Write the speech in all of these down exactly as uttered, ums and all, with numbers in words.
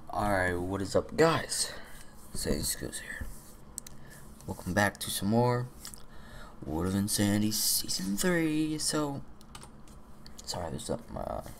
Alright, what is up, guys? Say Skills here. Welcome back to some more World of Insanity Season three. So, sorry, there's something in my eye.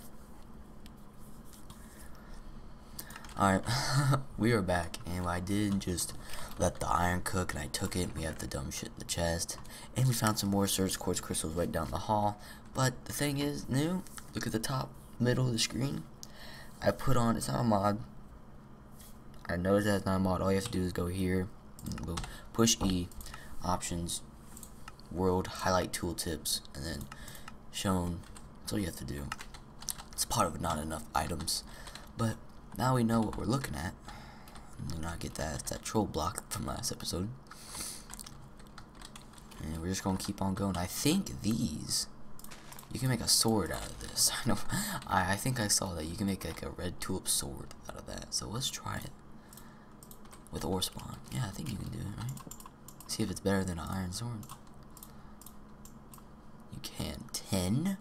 Alright, we are back, and I did just let the iron cook, and I took it. We have the dumb shit in the chest, and we found some more surge quartz crystals right down the hall. But the thing is, new, look at the top middle of the screen. I put on, it's not a mod. I noticed that's not a mod. All you have to do is go here, and go push E, options, world, highlight tooltips, and then shown. That's all you have to do. It's part of not enough items, but now we know what we're looking at. Do not get that. It's that troll block from last episode. And we're just gonna keep on going. I think these, you can make a sword out of this. I know. I I think I saw that you can make like a red tulip sword out of that. So let's try it with ore spawn. Yeah, I think you can do it, right? See if it's better than an iron sword. You can. Ten.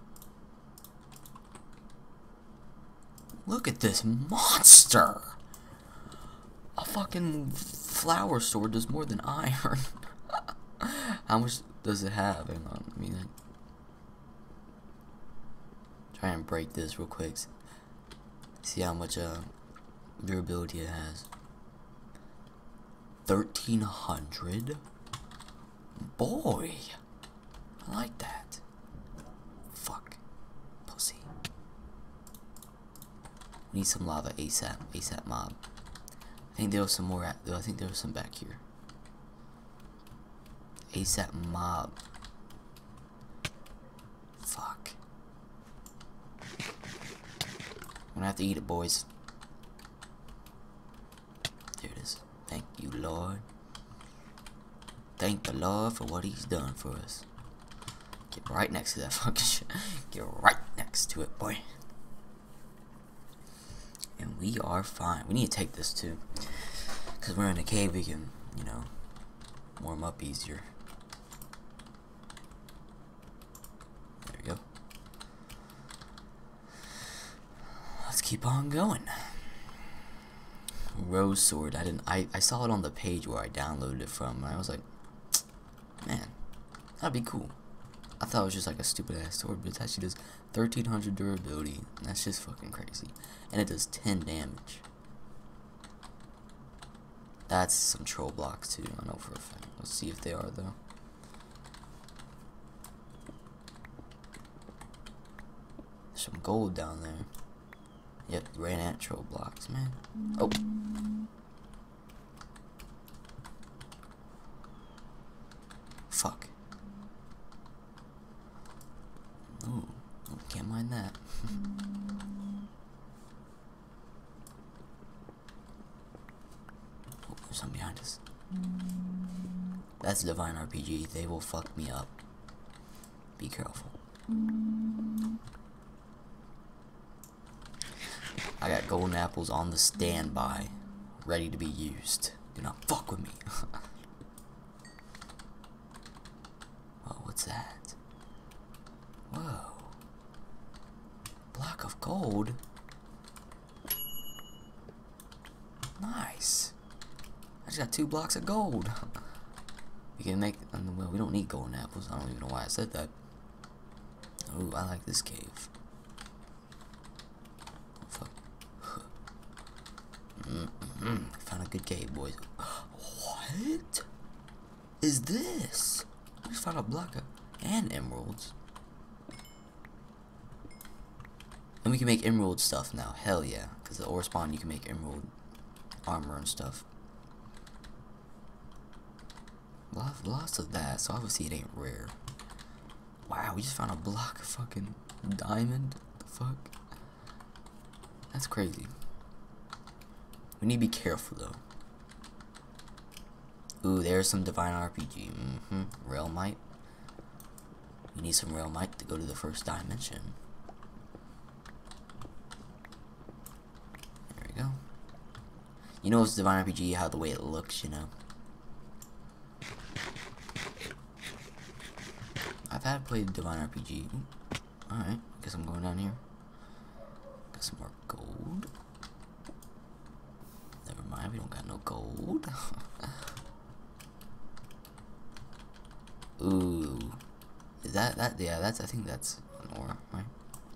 Look at this monster! A fucking flower sword does more than iron. How much does it have? Hang on, I mean, try and break this real quick. See how much uh, durability it has. thirteen hundred? Boy! I like that. Fuck. Pussy. We need some lava ASAP. ASAP mob. I think there was some more. At, I think there was some back here. ASAP mob. Fuck. I'm gonna have to eat it, boys. There it is. Thank you, Lord. Thank the Lord for what He's done for us. Get right next to that fucking shit. Get right next to it, boy. And we are fine. We need to take this too, because we're in a cave. We can, you know, warm up easier. There we go. Let's keep on going. Rose sword. I didn't. I I saw it on the page where I downloaded it from, and I was like, man, that'd be cool. I thought it was just like a stupid ass sword, but it actually does thirteen hundred durability. And that's just fucking crazy. And it does ten damage. That's some troll blocks too, I know for a fact. Let's see if they are though. There's some gold down there. Yep, ran ant troll blocks, man. Oh. Fuck. Ooh, can't mind that. Oh, there's something behind us. That's Divine R P G. They will fuck me up. Be careful. I got golden apples on the standby, ready to be used. Do not fuck with me. Oh, what's that? Whoa. Block of gold? Nice. I just got two blocks of gold. We can make, well, we don't need golden apples. I don't even know why I said that. Ooh, I like this cave. Oh, fuck. Mm-mm-mm. Found a good cave, boys. What is this? I just found a block of, and emeralds. And we can make emerald stuff now. Hell yeah. Because the ore spawn, you can make emerald armor and stuff. Lots, lots of that. So obviously it ain't rare. Wow, we just found a block of fucking diamond. What the fuck? That's crazy. We need to be careful though. Ooh, there's some Divine R P G. Mm-hmm. Realmite. We need some Realmite to go to the first dimension. There we go. You know it's Divine R P G, how the way it looks, you know. I've had played Divine R P G. Alright, guess I'm going down here. Got some more gold. We don't got no gold. Ooh. Is that, that, yeah, that's, I think that's an ore, right?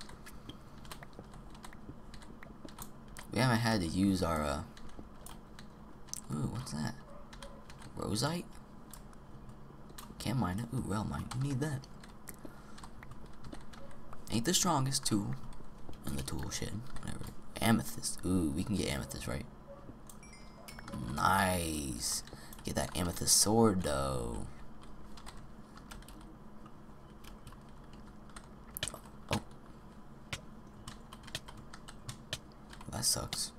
We haven't had to use our, uh, ooh, what's that? Rosite? Can't mine it. Ooh, realmite. We need that. Ain't the strongest tool in the tool shed. Whatever. Amethyst. Ooh, we can get amethyst, right? Nice. Get that amethyst sword, though. Oh. That sucks.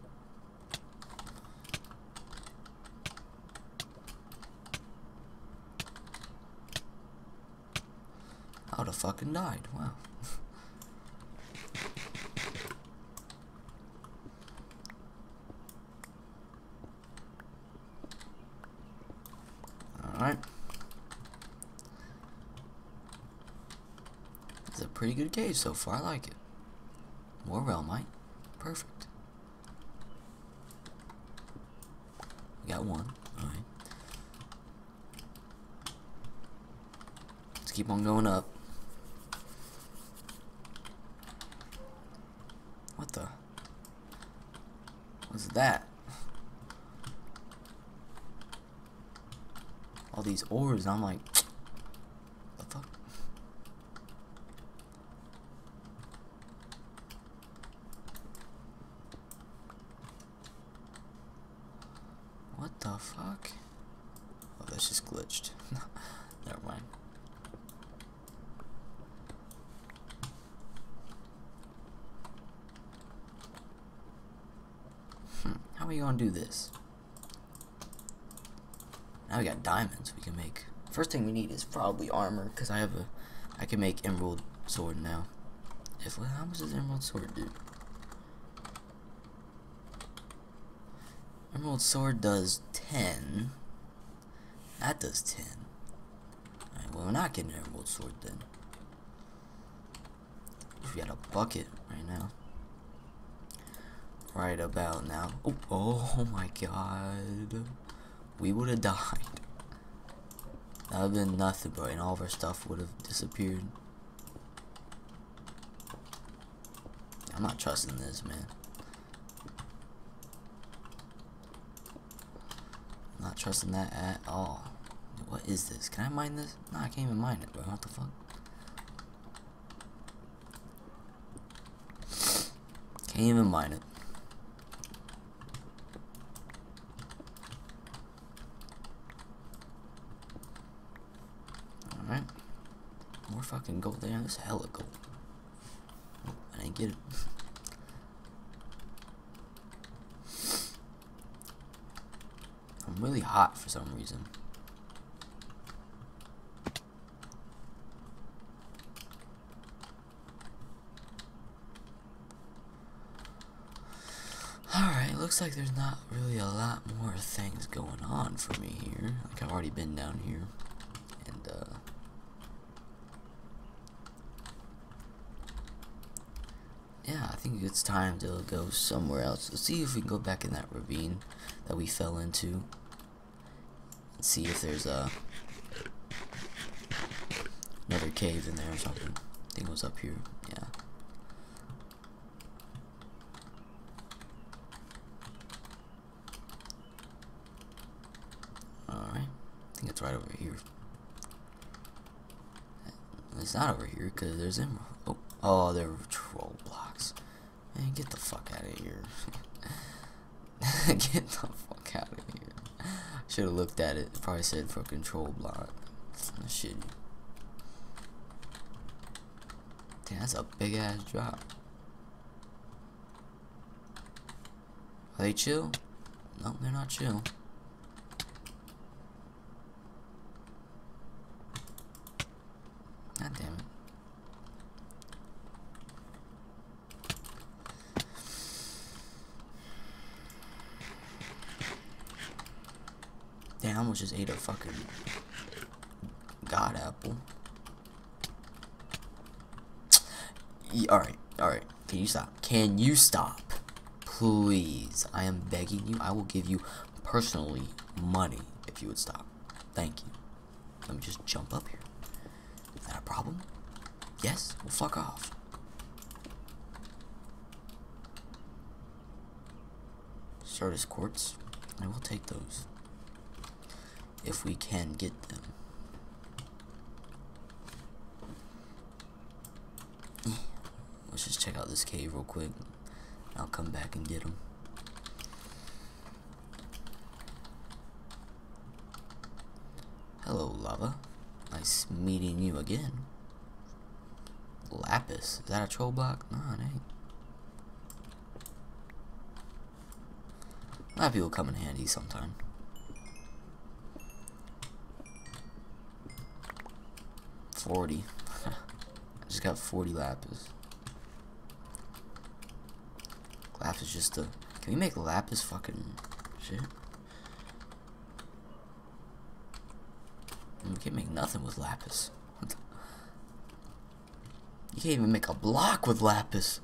I would have fucking died. Wow. Alright. It's a pretty good cave so far. I like it. More realmite. Perfect. We got one. Alright. Let's keep on going up. What the? What's that? All these ores, I'm like, the fuck? What the fuck? Oh, that's just glitched. Never mind. Hmm, how are we gonna do this? Now we got diamonds we can make. First thing we need is probably armor, because I have a, I can make emerald sword now. If how much does emerald sword do? Emerald sword does ten. That does ten. Alright, well we're not getting an emerald sword then. We got a bucket right now. Right about now. Oh, oh my god. We would have died. That would have been nothing, bro, and all of our stuff would have disappeared. I'm not trusting this, man. I'm not trusting that at all. What is this? Can I mine this? No, I can't even mine it, bro. What the fuck? Can't even mine it. Alright. More fucking gold there. There's hella gold. Oh, I didn't get it. I'm really hot for some reason. Alright, looks like there's not really a lot more things going on for me here. Like I've already been down here. And uh yeah, I think it's time to go somewhere else. Let's see if we can go back in that ravine that we fell into. And see if there's a another cave in there or something. I think it was up here. Yeah. Alright. I think it's right over here. It's not over here because there's emerald. Oh, oh, there were troll blocks. Man, get the fuck out of here. Get the fuck out of here. Should have looked at it. It probably said for control block. That's shitty. Damn, that's a big ass drop. Are they chill? No, they're not chill. God damn it. Damn, I almost just ate a fucking god apple. Alright, alright. Can you stop? Can you stop? please, I am begging you. I will give you personally money if you would stop. Thank you. Let me just jump up here. Is that a problem? Yes? Well, fuck off. Certus quartz. I will take those. If we can get them. Let's just check out this cave real quick. I'll come back and get them. Hello, lava. Nice meeting you again. Lapis. Is that a troll block? No, it ain't. Lapis will come in handy sometime. forty. I just got forty lapis. Lapis just a... Can we make lapis fucking shit? We can't make nothing with lapis. You can't even make a block with lapis.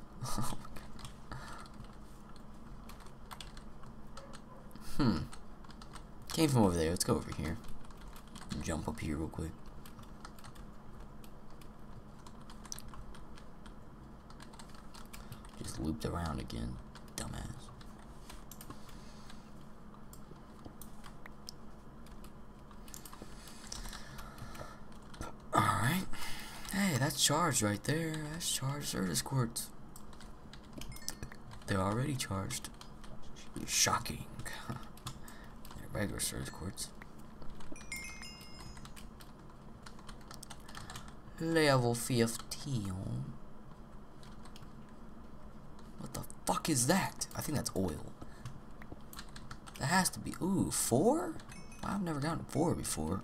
Hmm. Came from over there. Let's go over here. Jump up here real quick. Just looped around again. Dumbass. Alright. Hey, that's charged right there. That's charged Certus quartz. They're already charged. Shocking. They're regular Certus quartz. Level fifteen. What the fuck is that? I think that's oil. That has to be. Ooh, four? I've never gotten four before.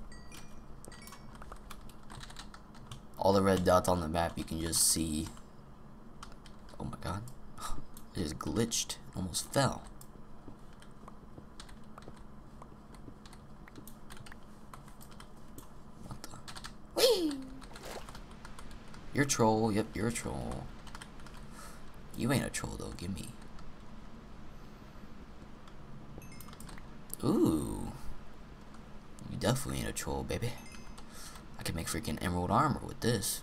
All the red dots on the map you can just see. Oh my god. It just glitched. Almost fell. What the? Whee! You're a troll. Yep, you're a troll. You ain't a troll though. Give me. Ooh. You definitely ain't a troll, baby. I can make freaking emerald armor with this.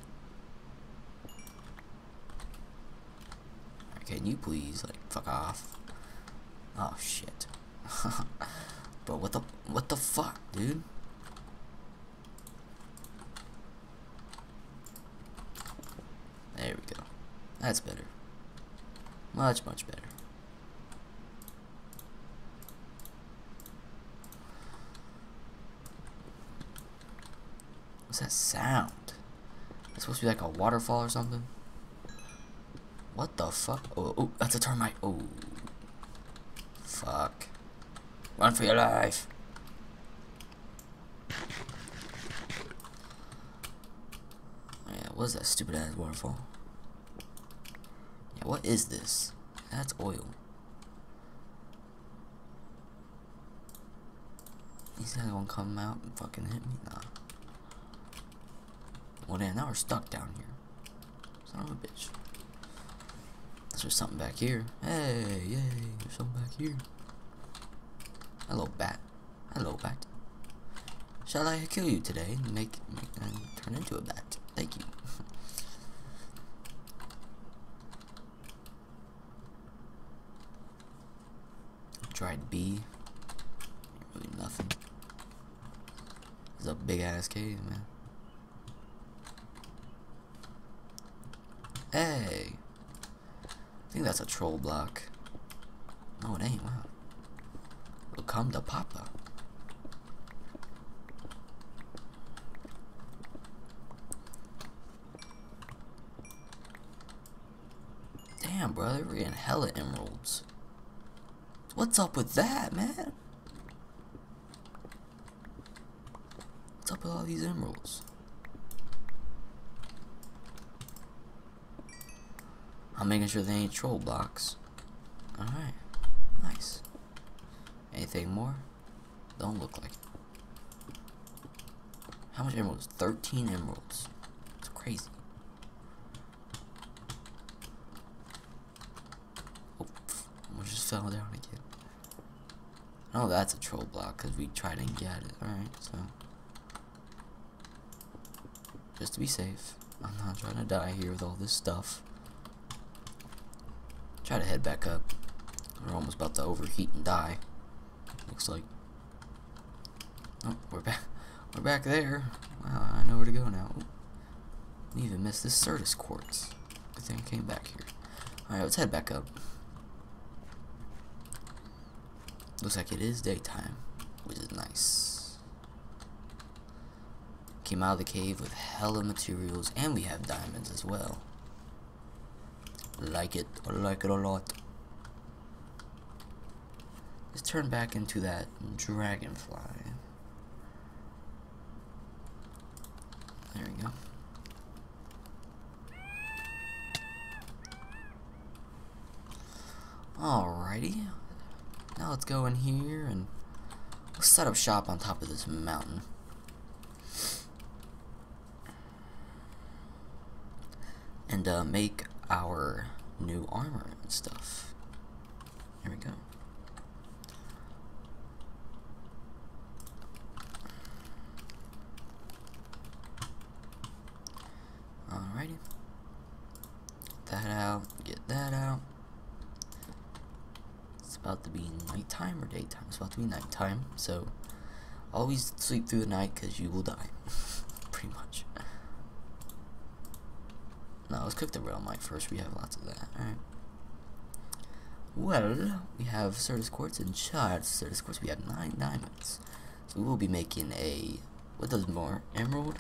Can you please, like, fuck off? Oh shit. Bro, what the what the fuck, dude? There we go. That's better. Much, much better. What's that sound? It's supposed to be like a waterfall or something? What the fuck? Oh, oh, that's a termite. Oh. Fuck. Run for your life. Yeah, what is that stupid ass waterfall? Yeah, what is this? That's oil. These guys gonna come out and fucking hit me? Nah. Well then, now we're stuck down here. Son of a bitch. There's something back here. Hey, yay, there's something back here. Hello, bat. Hello, bat. Shall I kill you today and make, make and turn into a bat? Thank you. Tried B. Ain't really nothing. It's a big ass cave, man. Hey. I think that's a troll block. No, it ain't. Wow. We'll come to Papa. Damn, brother, we're getting hella emeralds. What's up with that, man? What's up with all these emeralds? I'm making sure they ain't troll blocks. Alright. Nice. Anything more? Don't look like it. How much emeralds? thirteen emeralds. It's crazy. Oh, fell down again. Oh, that's a troll block because we tried and get it. Alright, so. Just to be safe. I'm not trying to die here with all this stuff. Try to head back up. We're almost about to overheat and die. Looks like. Oh, we're back. We're back there. Wow, I know where to go now. We even missed this Certus quartz. Good thing I came back here. Alright, let's head back up. Looks like it is daytime, which is nice. Came out of the cave with hella materials, and we have diamonds as well. Like it. I like it a lot. Let's turn back into that dragonfly. There we go. Alrighty. Now let's go in here and let's set up shop on top of this mountain. And uh, make our new armor and stuff. Here we go. Alrighty. Get that out. Get that out. It's about to be nighttime or daytime. It's about to be nighttime. So always sleep through the night because you will die. Pretty much. Now let's cook the realmite first. We have lots of that. Alright. Well, we have Certus quartz and shards. Certus quartz. We have nine diamonds. So we will be making a. What does more? Emerald.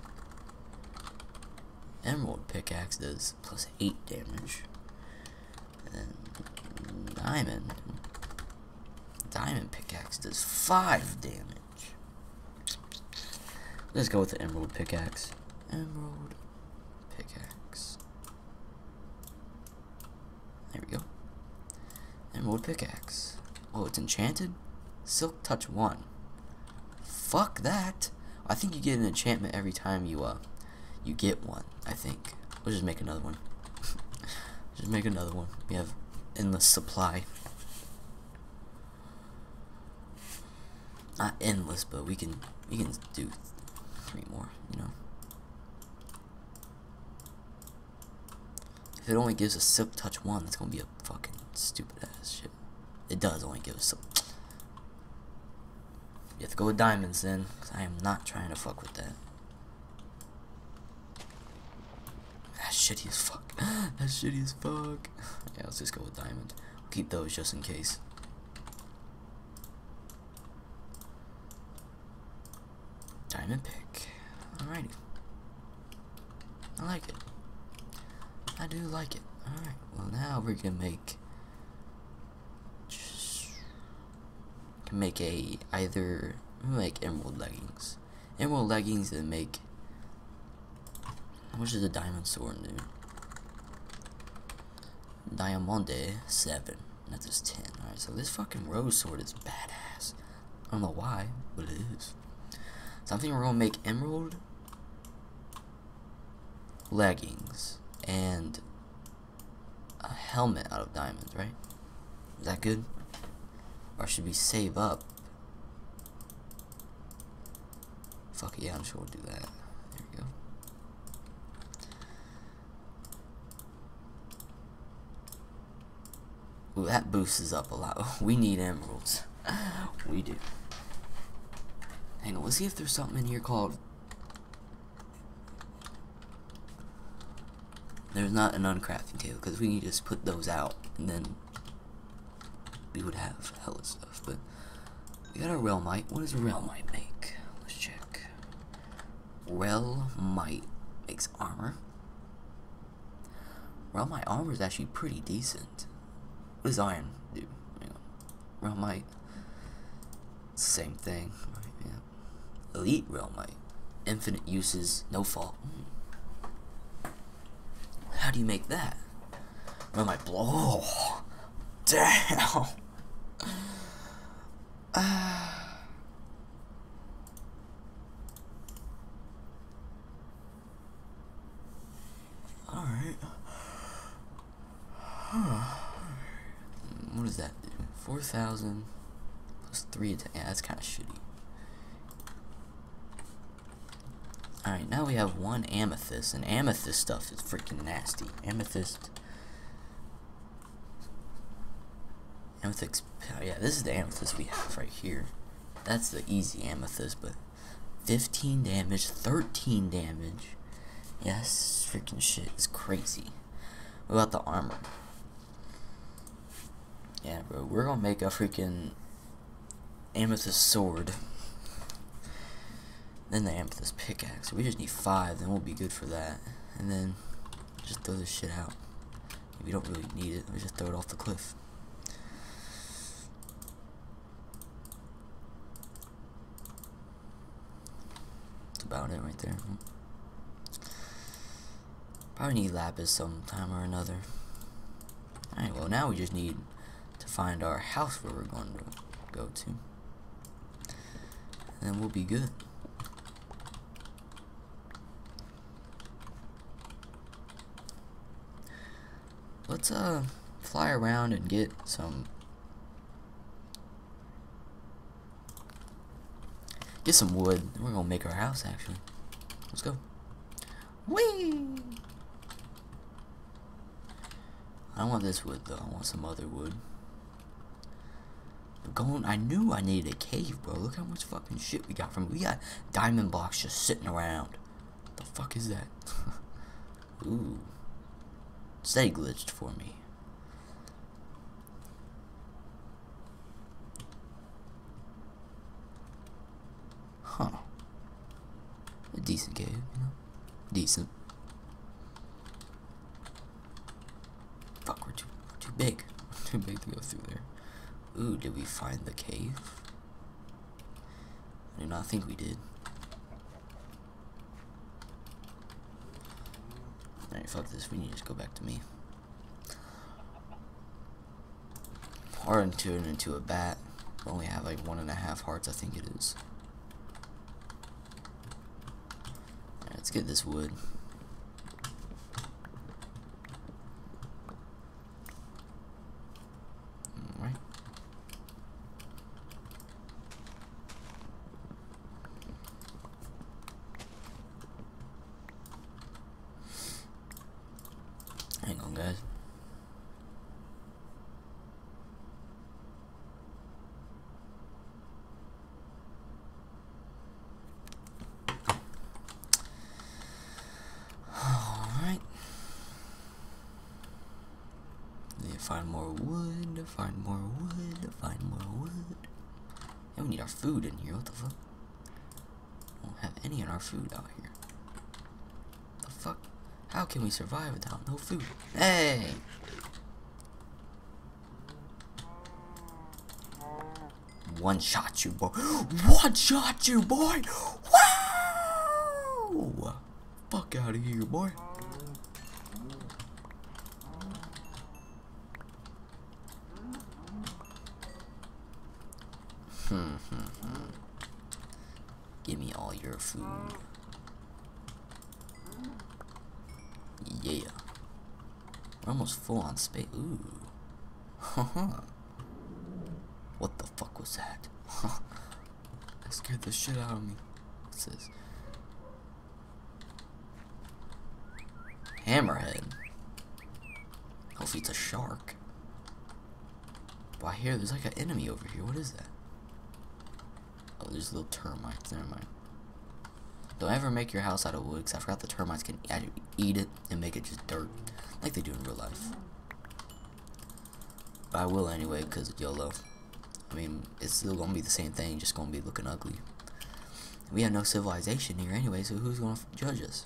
Emerald pickaxe does plus eight damage. And then diamond. Diamond pickaxe does five damage. Let's go with the emerald pickaxe. Emerald pickaxe. There we go. Emerald pickaxe. Oh, it's enchanted? Silk touch one. Fuck that. I think you get an enchantment every time you uh you get one, I think. We'll just make another one. Just make another one. We have endless supply. Not endless, but we can we can do three more, you know. If it only gives a silk touch one, that's gonna be a fucking stupid ass shit. It does only give us silk. You have to go with diamonds then, because I am not trying to fuck with that. That's shitty as fuck. That's shitty as fuck. Yeah, let's just go with diamond. We'll keep those just in case. Diamond pick. Alrighty. I like it. I do like it. Alright. Well, now we're gonna make. Can make a either make emerald leggings. Emerald leggings and make. How much does a diamond sword do? Diamande seven. That is ten. Alright, so this fucking rose sword is badass. I don't know why, but it is. So I think we're gonna make emerald leggings and a helmet out of diamonds, right? Is that good? Or should we save up? Fuck it, yeah, I'm sure we'll do that. There we go. Ooh, that boosts us up a lot. We need emeralds. We do. Hang on, let's see if there's something in here called. There's not an uncrafting table because we need to just put those out and then we would have hella stuff. But we got a realmite. What does a realmite make? Let's check. Realmite makes armor. Realmite armor is actually pretty decent. What does iron do? Realmite, same thing. Right, yeah. Elite realmite, infinite uses, no fault. Mm. How do you make that? Realmite blow. Oh, damn. Uh, Alright. Huh. What does that do? four thousand plus three attack. Yeah, that's kind of shitty. Alright, now we have one amethyst, and amethyst stuff is freaking nasty. Amethyst. Amethyst. Yeah, this is the amethyst we have right here. That's the easy amethyst, but fifteen damage, thirteen damage. Yeah, this freaking shit is crazy. What about the armor? Yeah, bro, we're gonna make a freaking amethyst sword. Then the amethyst pickaxe. We just need five, then we'll be good for that. And then just throw this shit out. If we don't really need it, we just throw it off the cliff. That's about it right there. Probably need lapis sometime or another. Alright, well now we just need to find our house where we're going to go to. And then we'll be good. Let's uh fly around and get some get some wood. We're gonna make our house actually. Let's go. Whee! I don't want this wood though. I want some other wood. But going, I knew I needed a cave, bro. Look how much fucking shit we got from it. We got diamond blocks just sitting around. The fuck is that? Ooh. Stay glitched for me. Huh. A decent cave, you know? Decent. Fuck, we're too, we're too big. We're too big to go through there. Ooh, did we find the cave? I do not think we did. Alright, fuck this. We need to just go back to me. Or turn into a bat. We only have like one and a half hearts, I think it is. Alright, let's get this wood. Alright. Hang on, guys. Alright. Need to find more wood, find more wood, find more wood. Yeah, we need our food in here. What the fuck? We don't have any in our food out here. The fuck? How can we survive without no food? Hey! One shot you, boy. One shot you, boy! Wow! Fuck out of here, boy. Hmm, hmm, hmm. Give me all your food. Yeah. We're almost full on space. Ooh. Haha. What the fuck was that? That scared the shit out of me. What's this? Hammerhead. Hopefully it's a shark. But I hear there's like an enemy over here. What is that? Oh, there's little termites. Never mind. Don't ever make your house out of wood, because I forgot the termites can eat it and make it just dirt, like they do in real life. But I will anyway, because YOLO. I mean, it's still going to be the same thing, just going to be looking ugly. We have no civilization here anyway, so who's going to judge us?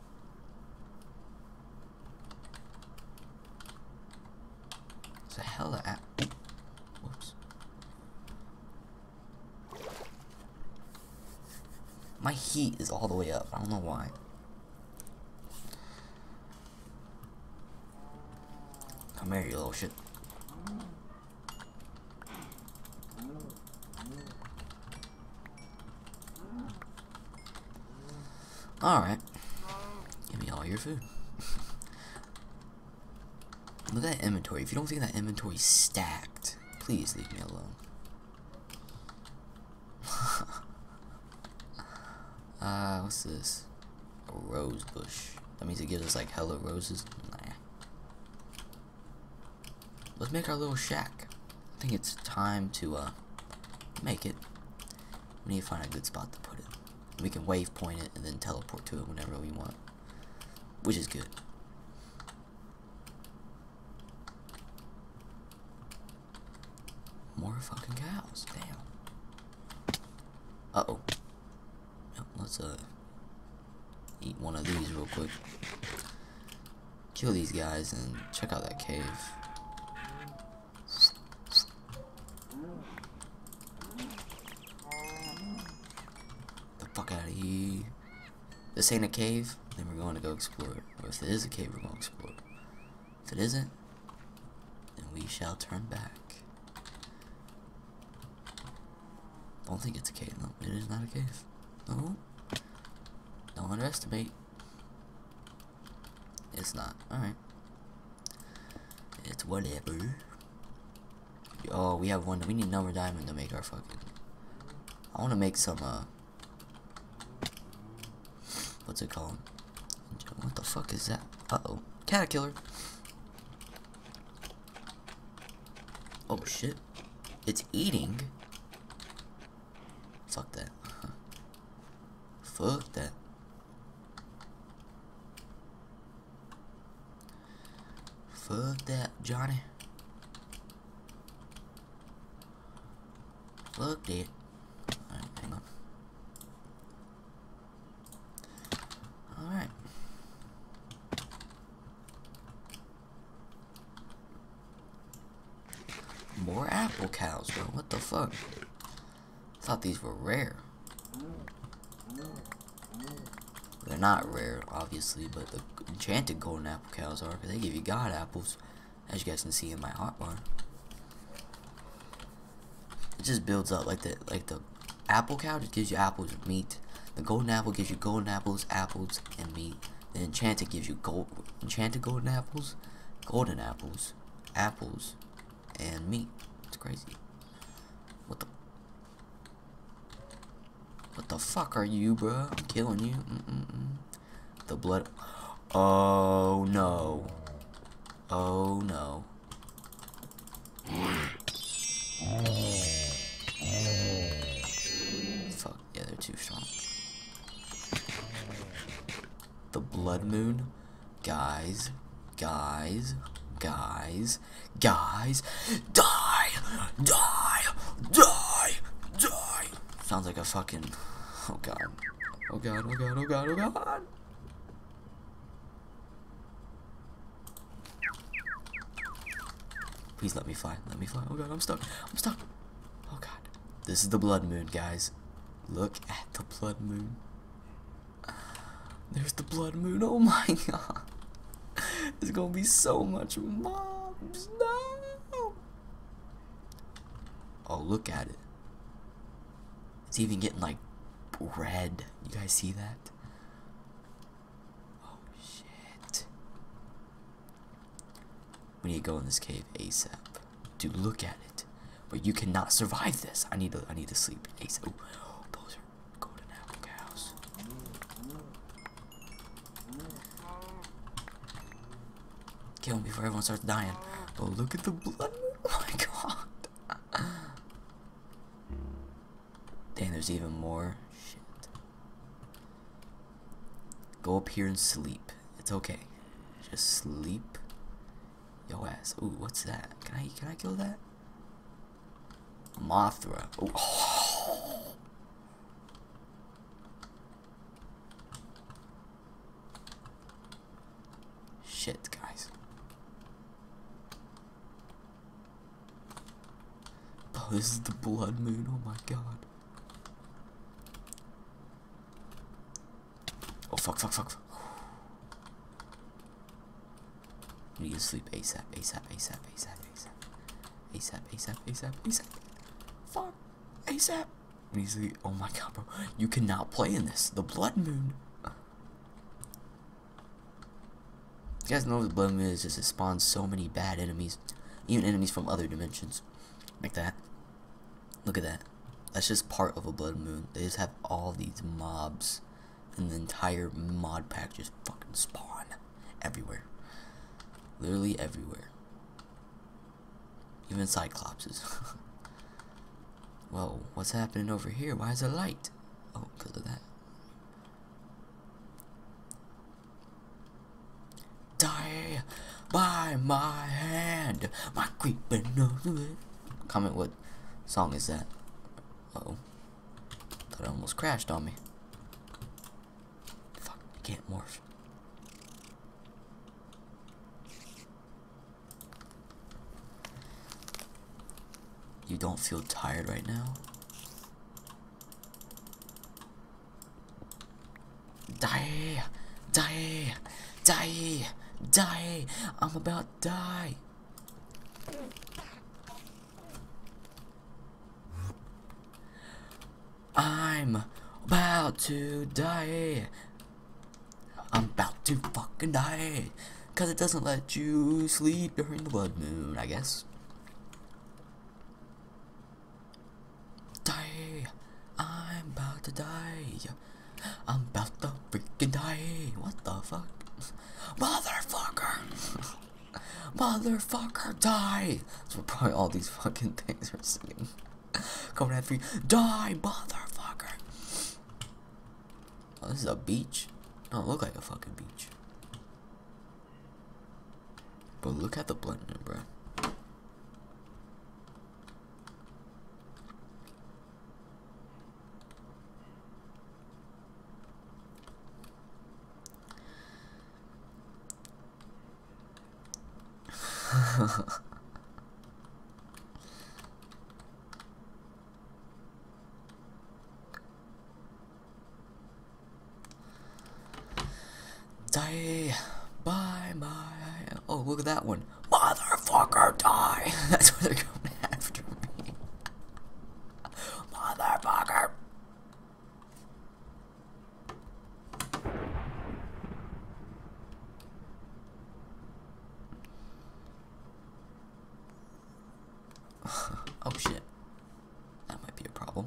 It's a hella app. Whoops. My heat is all the way up. I don't know why. Come here, you little shit. Alright. Give me all your food. Look at that inventory. If you don't think that inventory's stacked, Please leave me alone. Ah, uh, what's this? A rose bush. That means it gives us like hella roses. Nah. Let's make our little shack. I think it's time to uh make it. We need to find a good spot to put it. We can waypoint it and then teleport to it whenever we want, which is good. More fucking cows. Damn. Uh oh. Yep, let's uh eat one of these real quick. Kill these guys and check out that cave. The fuck out of here. This ain't a cave, then we're going to go explore it. Or if it is a cave, we're going to explore it. If it isn't, then we shall turn back. Don't think it's a cave. No, it is not a cave. No. Don't underestimate. It's not. Alright. It's whatever. Oh, we have one. We need another diamond to make our fucking... I want to make some, uh... what's it called? What the fuck is that? Uh-oh. Caterpillar. Oh, shit. It's eating? Fuck that. Fuck that. Fuck that, Johnny. Fuck that. Alright, hang on. Alright. More apple cows, bro. What the fuck? I thought these were rare. They're not rare, obviously, but the enchanted golden apple cows are, because they give you god apples, as you guys can see in my hotbar. It just builds up, like the like the apple cow just gives you apples and meat. The golden apple gives you golden apples, apples, and meat. The enchanted gives you gold, enchanted golden apples, golden apples, apples, and meat. It's crazy. What the? What the fuck are you, bro? I'm killing you. Mm-mm-mm. The blood. Oh no. Oh no. Fuck, yeah, they're too strong. The blood moon? Guys, guys, guys, guys, die, die, die, die. Sounds like a fucking, oh god, oh god, oh god, oh god, oh god. Please let me fly, let me fly. Oh god, I'm stuck, I'm stuck. Oh god. This is the blood moon, guys. Look at the blood moon. There's the blood moon, oh my god. There's gonna be so much mobs, no. Oh, look at it. It's even getting like red. You guys see that? Oh shit. We need to go in this cave ASAP. Dude, look at it. But you cannot survive this. I need to I need to sleep ASAP. Ooh, those are golden apple cows. Kill them before everyone starts dying. Oh, look at the blood. Oh my god. Dang, there's even more. Shit. Go up here and sleep. It's okay. Just sleep. Yo ass. Ooh, what's that? Can I can I kill that? Mothra. Ooh. Oh. Shit, guys. Oh, this is the blood moon. Oh my god. Oh fuck, fuck, fuck, fuck. We need to sleep ASAP, ASAP, ASAP, ASAP, ASAP. ASAP, ASAP, ASAP, ASAP. Fuck. ASAP. We need to sleep. Oh my god, bro. You cannot play in this. The blood moon. You guys know the blood moon is just it spawns so many bad enemies. Even enemies from other dimensions. Like that. Look at that. That's just part of a blood moon. They just have all these mobs, and the entire mod pack just fucking spawn everywhere. Literally everywhere. Even Cyclopses. Whoa, what's happening over here? Why is there light? Oh, because of that. Die by my hand, my creeping nose. Comment what song is that? Uh oh. Thought it almost crashed on me. Fuck, you can't morph. You don't feel tired right now? Die! Die! Die! Die! I'm about to die! I'm about to die! I'm about to fucking die! Cause it doesn't let you sleep during the blood moon, I guess. Die! I'm about to die! I'm about to freaking die! What the fuck? Motherfucker! Motherfucker, die! That's what probably all these fucking things are singing. Coming after you. Die, motherfucker! Oh, this is a beach? No, it look like a fucking beach. But look at the blood in it, bro. Die by my... Oh, look at that one. Motherfucker, die! That's where they're coming after me. Motherfucker! Oh shit. That might be a problem.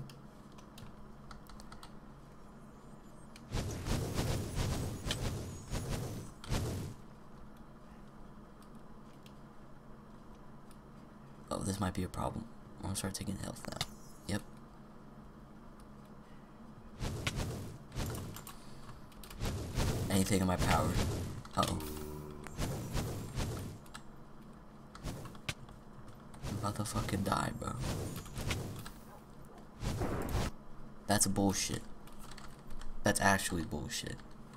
Oh, this might be a problem. I'm gonna start taking health now. Yep. Anything in my power. Uh oh. I'm about to fucking die, bro. That's bullshit. That's actually bullshit.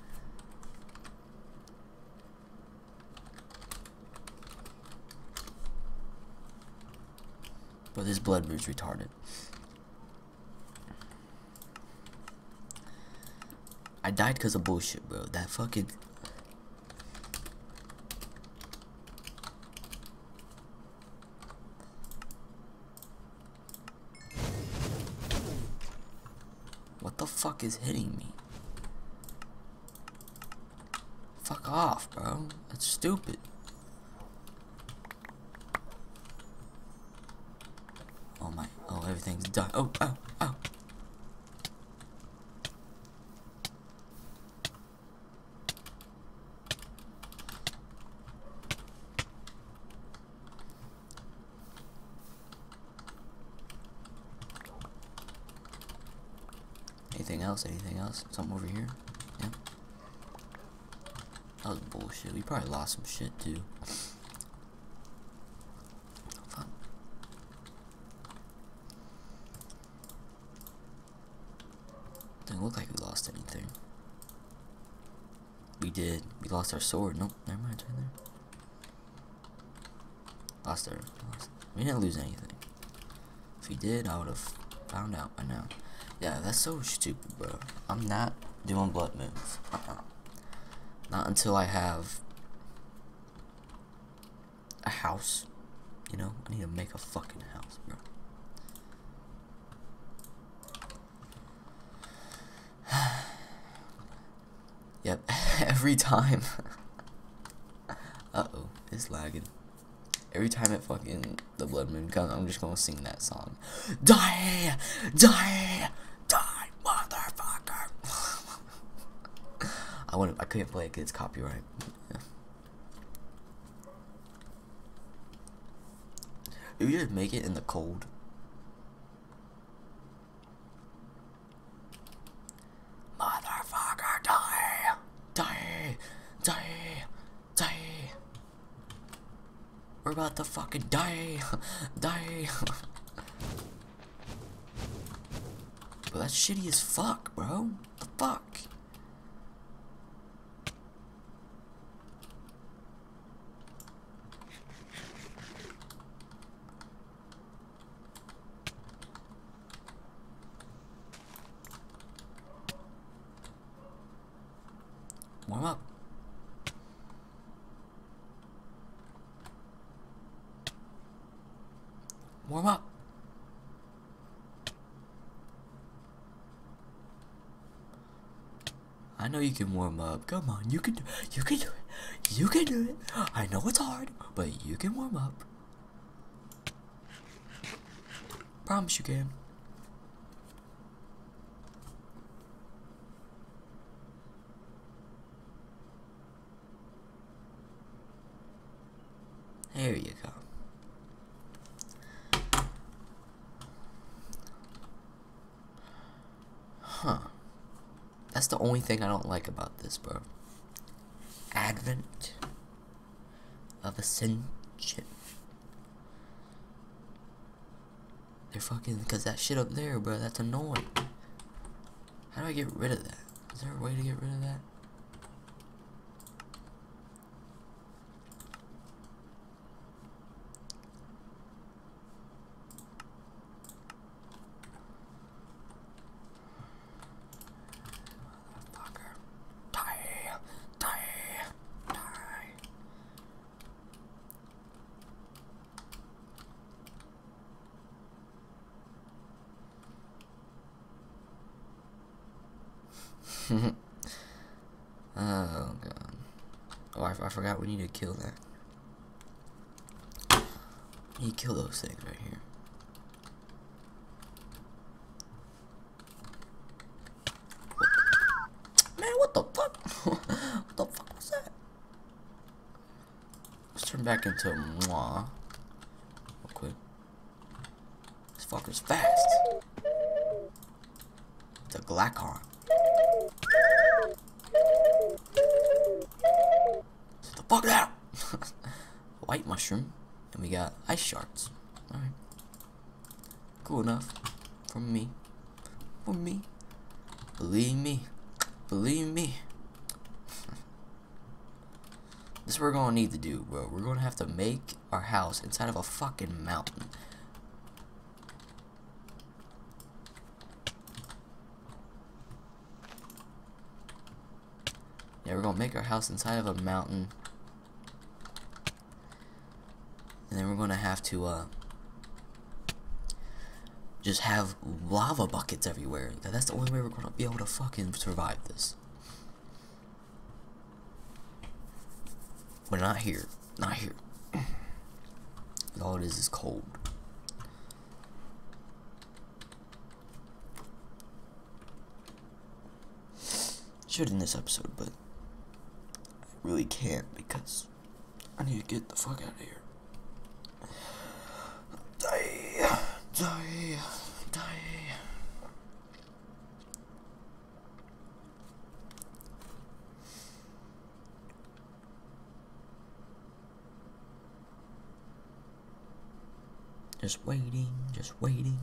But this blood moon's retarded. I died because of bullshit, bro. That fucking... What the fuck is hitting me? Fuck off, bro. That's stupid. Oh my, oh, everything's done. Oh, oh, oh. Anything else? Anything else? Something over here? Yeah. That was bullshit. We probably lost some shit too. Fuck. Didn't look like we lost anything. We did. We lost our sword. Nope. Never mind. It's right there. Lost our. Lost. We didn't lose anything. If we did, I would have found out by now. Yeah, that's so stupid, bro. I'm not doing blood moons. Uh-uh. Not until I have a house. You know, I need to make a fucking house, bro. Yep, every time. Uh-oh, it's lagging. Every time it fucking the blood moon comes, I'm just gonna sing that song. Die, die, die, motherfucker. I wouldn't. I couldn't play it 'cause it's copyright. Yeah. If you just make it in the cold. Motherfucker, die, die, die, die. We're about to fucking die, die. Bro, that's shitty as fuck, bro. The fuck. Warm up. Warm up. I know you can warm up. Come on, you can do it. You can do it. You can do it. I know it's hard, but you can warm up. Promise you can. There you go. Huh. That's the only thing I don't like about this, bro. Advent of Ascension. They're fucking, because that shit up there, bro, that's annoying. How do I get rid of that? Is there a way to get rid of that? Oh god. Oh, I, I forgot we need to kill that. We need to kill those things right here. Man, what the fuck? What the fuck was that? Let's turn back into moi. Real quick. This fucker's fast. It's a Glacon. Fuck that! White mushroom, and we got ice shards. Alright. Cool enough. For me. For me. Believe me. Believe me. This is what we're gonna need to do, bro. We're gonna have to make our house inside of a fucking mountain. Yeah, we're gonna make our house inside of a mountain. And then we're gonna have to uh, just have lava buckets everywhere. That's the only way we're gonna be able to fucking survive this. But not here. Not here. All it is is cold. Should in this episode, but I really can't because I need to get the fuck out of here. Die, die, die. Just waiting, just waiting.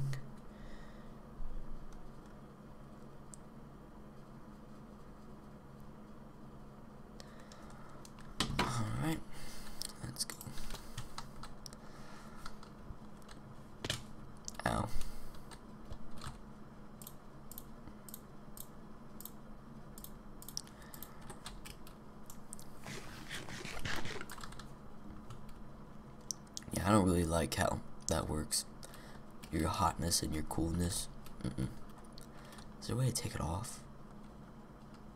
Alright, let's go. Ow. Yeah, I don't really like how that works. Your hotness and your coolness. Mm-mm. Is there a way to take it off?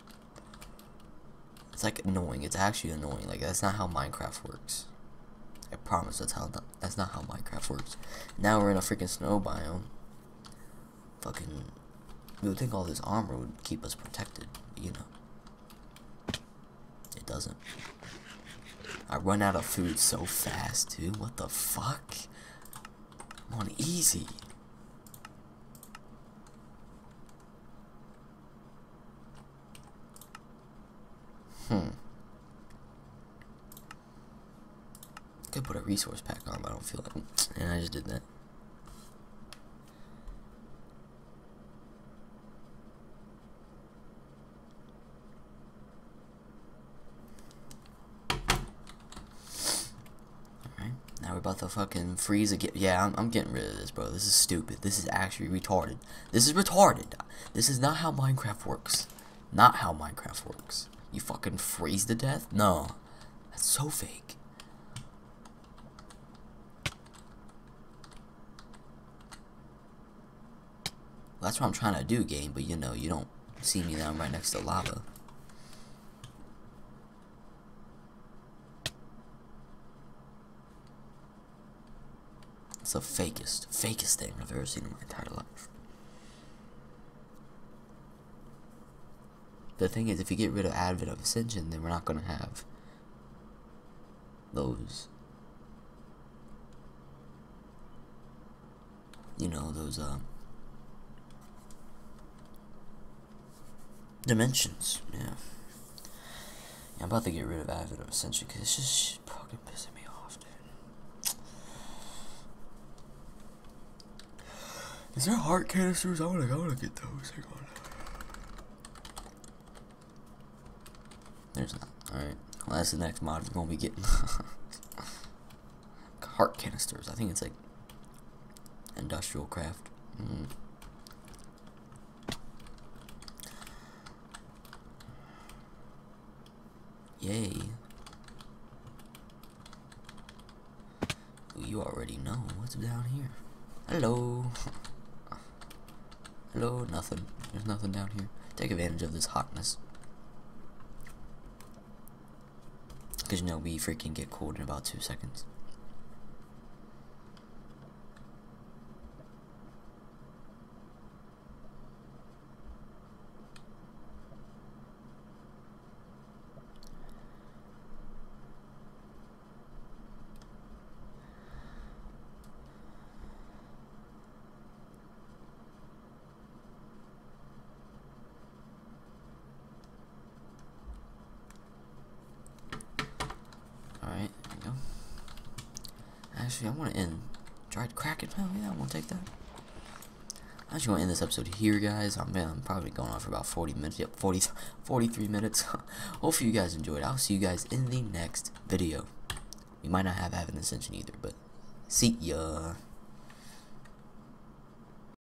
It's like annoying. It's actually annoying. Like, that's not how Minecraft works. I promise that's how not, that's not how Minecraft works. Now we're in a freaking snow biome. Fucking, you would think all this armor would keep us protected, you know. It doesn't. I run out of food so fast, dude. What the fuck? I'm on easy. Hmm. Could put a resource pack on, but I don't feel like it. And I just did that. Alright. Now we're about to fucking freeze again. Yeah, I'm, I'm getting rid of this, bro. This is stupid. This is actually retarded. This is retarded. This is not how Minecraft works. Not how Minecraft works. You fucking freeze to death? No. That's so fake. That's what I'm trying to do, game, but you know, you don't see me that I'm right next to lava. It's the fakest, fakest thing I've ever seen in my entire life. The thing is, if you get rid of Advent of Ascension, then we're not gonna have those, you know, those, um, dimensions, yeah. Yeah, I'm about to get rid of Advent of Ascension because it's just fucking pissing me off, dude. Is there heart canisters? I wanna, I wanna get those. Hang on. There's not. Alright. Well, that's the next mod we're gonna be getting. Heart canisters. I think it's like industrial craft. Mm. Yay. Well, you already know what's down here. Hello. Hello, nothing. There's nothing down here. Take advantage of this hotness. Because, you know, we freaking get cold in about two seconds. Alright, there we go. Actually, I want to end. Dried Kraken? Oh, yeah, I'm going to take that. I'm just going to end this episode here, guys. I'm, man, I'm probably going on for about forty minutes. Yep, forty, forty-three minutes. Hopefully you guys enjoyed. I'll see you guys in the next video. We might not have Advent Ascension either, but see ya.